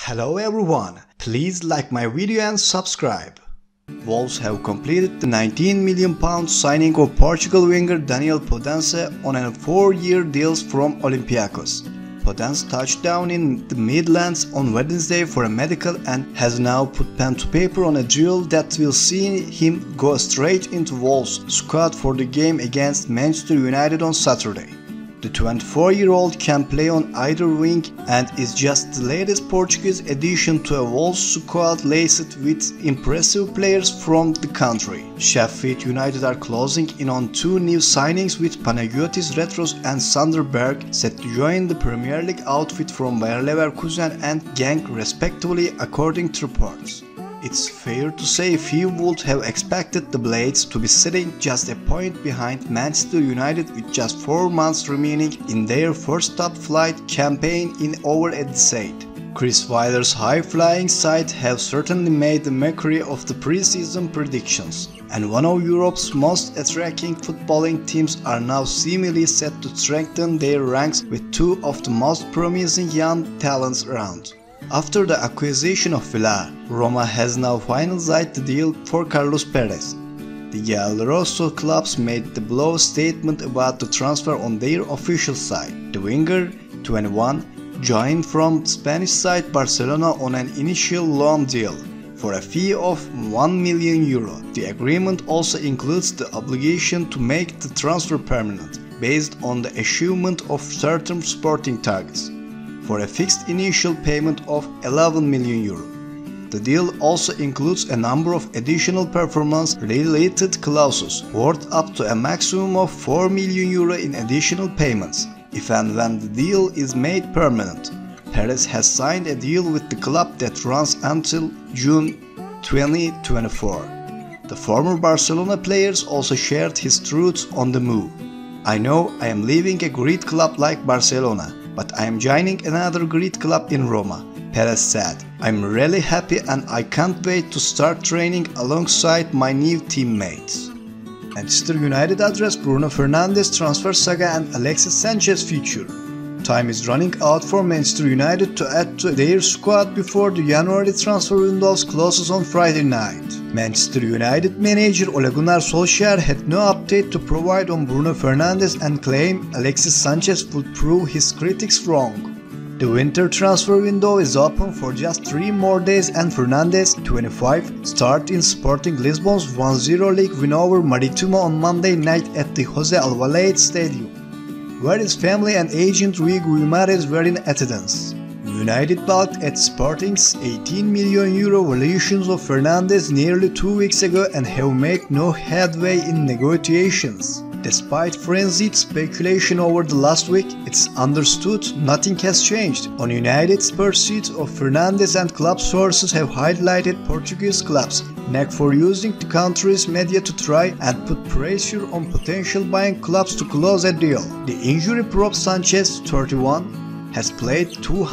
Hello everyone, please like my video and subscribe. Wolves have completed the £19 million signing of Portugal winger Daniel Podence on a 4-year deal from Olympiacos. Podence touched down in the Midlands on Wednesday for a medical and has now put pen to paper on a deal that will see him go straight into Wolves' squad for the game against Manchester United on Saturday. The 24-year-old can play on either wing and is just the latest Portuguese addition to a Wolves squad laced with impressive players from the country. Sheffield United are closing in on 2 new signings, with Panagiotis Retros and Sander Berg set to join the Premier League outfit from Bayer Leverkusen and Genk respectively, according to reports. It's fair to say few would have expected the Blades to be sitting just a point behind Manchester United with just 4 months remaining in their first top-flight campaign in over a decade. Chris Wilder's high-flying side have certainly made a mockery of the pre-season predictions, and one of Europe's most attracting footballing teams are now seemingly set to strengthen their ranks with 2 of the most promising young talents around. After the acquisition of Villar, Roma has now finalized the deal for Carlos Perez. The Giallorosso clubs made the blow statement about the transfer on their official site. The winger, 21, joined from Spanish side Barcelona on an initial loan deal for a fee of €1 million. The agreement also includes the obligation to make the transfer permanent, based on the achievement of certain sporting targets, for a fixed initial payment of €11 million. The deal also includes a number of additional performance-related clauses worth up to a maximum of €4 million in additional payments, if and when the deal is made permanent. Perez has signed a deal with the club that runs until June 2024. The former Barcelona players also shared his thoughts on the move. "I know I am leaving a great club like Barcelona, but I am joining another great club in Roma," Perez said. "I'm really happy and I can't wait to start training alongside my new teammates." Manchester United addressed Bruno Fernandes transfer saga and Alexis Sanchez future. Time is running out for Manchester United to add to their squad before the January transfer window closes on Friday night. Manchester United manager Ole Gunnar Solskjaer had no update to provide on Bruno Fernandes and claimed Alexis Sanchez would prove his critics wrong. The winter transfer window is open for just 3 more days and Fernandes, 25, start in Sporting Lisbon's 1-0 league win over Maritimo on Monday night at the Jose Alvalade Stadium, where his family and agent Rui Guimarães were in attendance. United balked at Sporting's €18 million valuations of Fernandes nearly 2 weeks ago and have made no headway in negotiations. Despite frenzied speculation over the last week, it's understood nothing has changed on United's pursuit of Fernandes, and club sources have highlighted Portuguese clubs' knack for using the country's media to try and put pressure on potential buying clubs to close a deal. The injury-prone Sanchez, 31, has played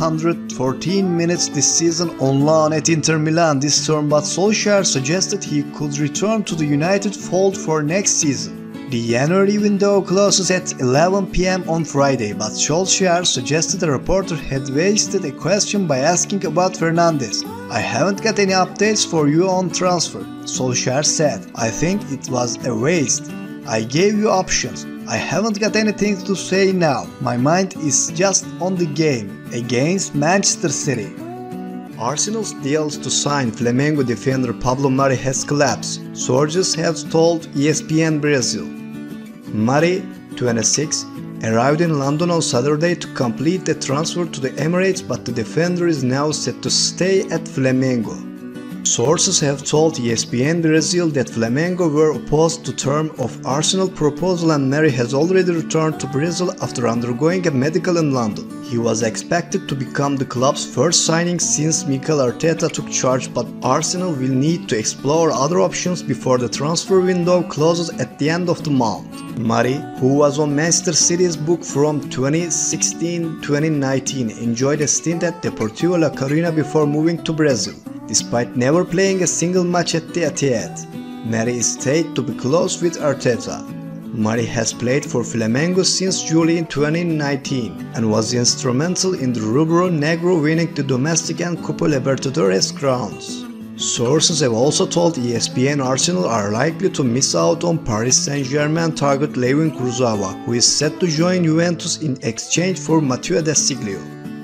214 minutes this season on loan at Inter Milan this term, but Solskjaer suggested he could return to the United fold for next season. The January window closes at 11 p.m. on Friday, but Solskjaer suggested a reporter had wasted a question by asking about Fernandes. "I haven't got any updates for you on transfer," Solskjaer said. "I think it was a waste. I gave you options. I haven't got anything to say now. My mind is just on the game against Manchester City." Arsenal's deals to sign Flamengo defender Pablo Mari has collapsed, sources have told ESPN Brazil. Mari, 26, arrived in London on Saturday to complete the transfer to the Emirates, but the defender is now set to stay at Flamengo. Sources have told ESPN Brazil that Flamengo were opposed to terms of Arsenal proposal, and Mari has already returned to Brazil after undergoing a medical in London. He was expected to become the club's first signing since Mikel Arteta took charge, but Arsenal will need to explore other options before the transfer window closes at the end of the month. Mari, who was on Manchester City's book from 2016-2019, enjoyed a stint at Deportivo La Coruña before moving to Brazil, despite never playing a single match at the Etihad. Mari is said to be close with Arteta. Münih has played for Flamengo since July 2019 and was instrumental in the Rubro Negro winning the domestic and Copa Libertadores crowns. Sources have also told ESPN Arsenal are likely to miss out on Paris Saint-Germain target Levin Kurzawa, who is set to join Juventus in exchange for Matteo Desiglio.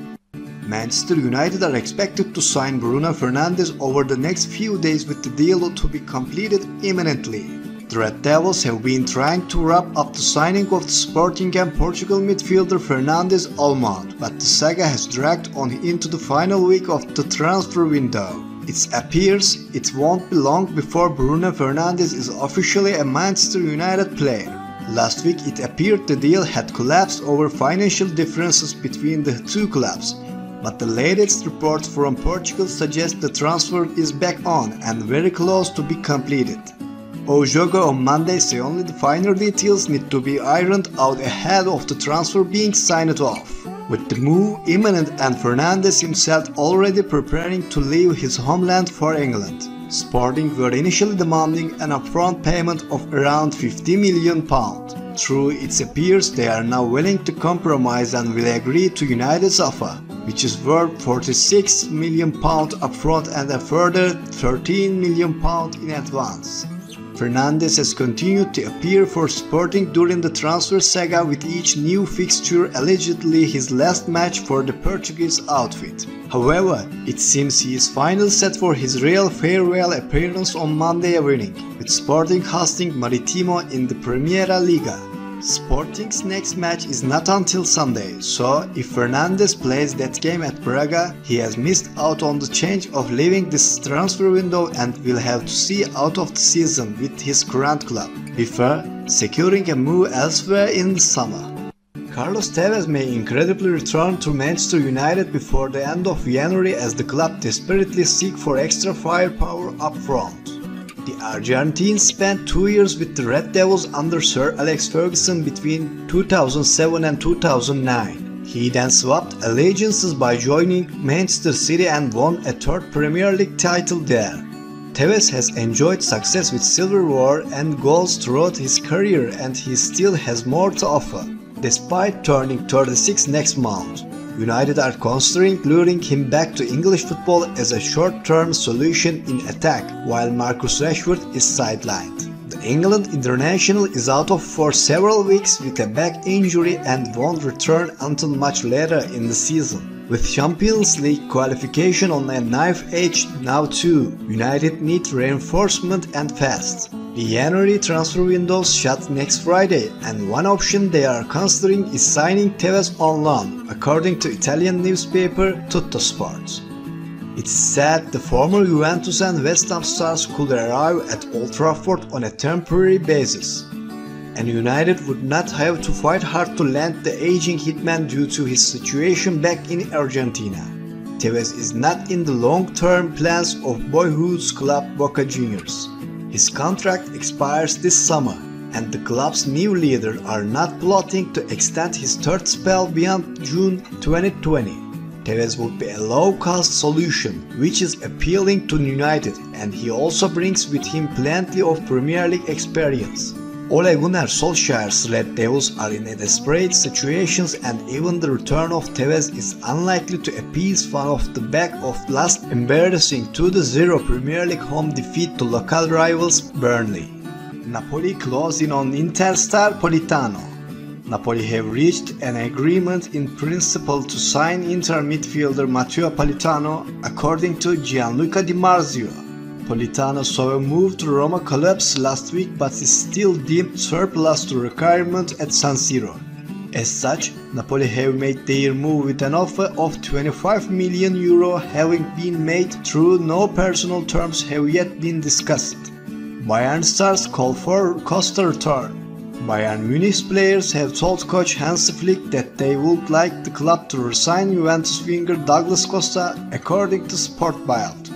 Manchester United are expected to sign Bruno Fernandes over the next few days, with the deal to be completed imminently. The Red Devils have been trying to wrap up the signing of the Sporting and Portugal midfielder Fernandes Almond, but the saga has dragged on into the final week of the transfer window. It appears it won't be long before Bruno Fernandes is officially a Manchester United player. Last week it appeared the deal had collapsed over financial differences between the two clubs, but the latest reports from Portugal suggest the transfer is back on and very close to be completed. O Jogo on Monday say only the finer details need to be ironed out ahead of the transfer being signed off, with the move imminent and Fernandes himself already preparing to leave his homeland for England. Sporting were initially demanding an upfront payment of around £50 million. Through it appears they are now willing to compromise and will agree to United's offer, which is worth £46 million upfront and a further £13 million in advance. Fernandes has continued to appear for Sporting during the transfer saga, with each new fixture allegedly his last match for the Portuguese outfit. However, it seems he is finally set for his real farewell appearance on Monday evening, with Sporting hosting Maritimo in the Primeira Liga. Sporting's next match is not until Sunday, so if Fernandes plays that game at Braga, he has missed out on the chance of leaving this transfer window and will have to see out of the season with his current club, before securing a move elsewhere in the summer. Carlos Tevez may incredibly return to Manchester United before the end of January, as the club desperately seek for extra firepower up front. The Argentine spent 2 years with the Red Devils under Sir Alex Ferguson between 2007 and 2009. He then swapped allegiances by joining Manchester City and won a third Premier League title there. Tevez has enjoyed success with silverware and goals throughout his career, and he still has more to offer. Despite turning 36 next month, United are considering luring him back to English football as a short-term solution in attack, while Marcus Rashford is sidelined. The England international is out of for several weeks with a back injury and won't return until much later in the season. With Champions League qualification on a knife edge now too, United need reinforcement and fast. The January transfer windows shut next Friday, and one option they are considering is signing Tevez on loan, according to Italian newspaper Tuttosport. It's said the former Juventus and West Ham stars could arrive at Old Trafford on a temporary basis, and United would not have to fight hard to land the aging hitman due to his situation back in Argentina. Tevez is not in the long-term plans of boyhood's club Boca Juniors. His contract expires this summer, and the club's new leader are not plotting to extend his third spell beyond June 2020. Tevez would be a low-cost solution, which is appealing to United, and he also brings with him plenty of Premier League experience. Ole Gunnar Solskjaer's Red Devils are in a desperate situation, and even the return of Tevez is unlikely to appease fans off the back of last embarrassing 2-0 Premier League home defeat to local rivals Burnley. Napoli closed in on Inter star Politano. Napoli have reached an agreement in principle to sign Inter midfielder Matteo Politano, according to Gianluca Di Marzio. Politano saw a move to Roma collapse last week, but is still deemed surplus to requirement at San Siro. As such, Napoli have made their move with an offer of €25 million having been made, through no personal terms have yet been discussed. Bayern stars call for Costa return. Bayern Munich's players have told coach Hansi Flick that they would like the club to resign Juventus winger Douglas Costa, according to Sport Bild.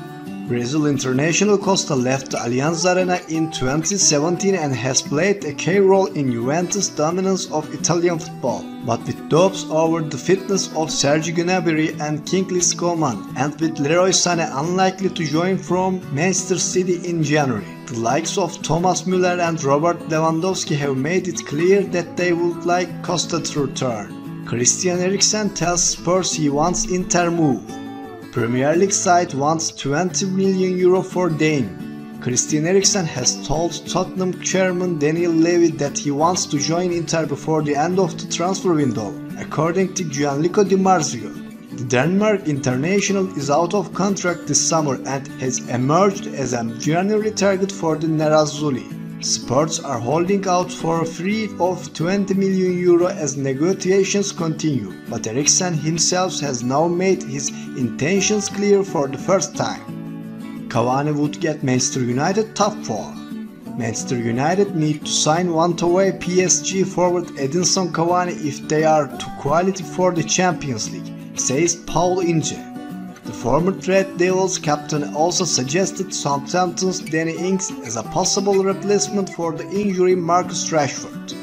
Brazil international Costa left the Allianz Arena in 2017 and has played a key role in Juventus' dominance of Italian football, but with doubts over the fitness of Sergio Gnabry and Kingsley Coman, and with Leroy Sané unlikely to join from Manchester City in January. The likes of Thomas Müller and Robert Lewandowski have made it clear that they would like Costa to return. Christian Eriksen tells Spurs he wants Inter move. Premier League side wants €20 million for Dane. Christian Eriksen has told Tottenham chairman Daniel Levy that he wants to join Inter before the end of the transfer window, according to Gianluca Di Marzio. The Denmark international is out of contract this summer and has emerged as a January target for the Nerazzurri. Spurs are holding out for a fee of €20 million as negotiations continue, but Eriksen himself has now made his intentions clear for the first time. Cavani would get Manchester United top 4. Manchester United need to sign one-way PSG forward Edinson Cavani if they are to qualify for the Champions League, says Paul Ince. The former Red Devils captain also suggested Southampton's Danny Ings as a possible replacement for the injury Marcus Rashford.